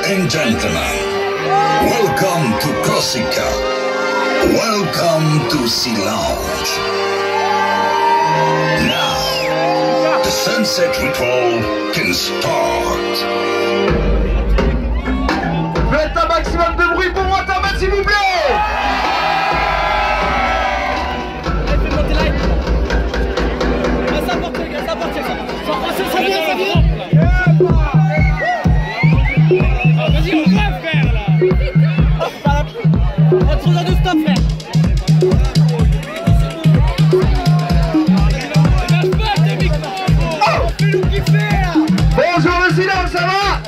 and gentlemen, welcome to Corsica. Welcome to Sea Lounge. Now, the sunset ritual can start. Faites un maximum de bruit pour Watermat, s'il vous plaît. Vas-y, on va faire là. On va trop de stop, frère. Bonjour le silence, ça va?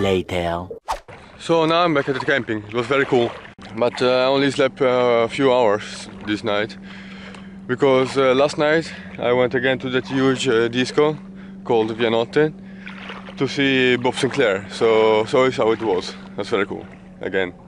later. So now I'm back at the camping. It was very cool, but I only slept a few hours this night because last night I went again to that huge disco called Via Notte to see Bob Sinclair. So is how it was. That's very cool. Again.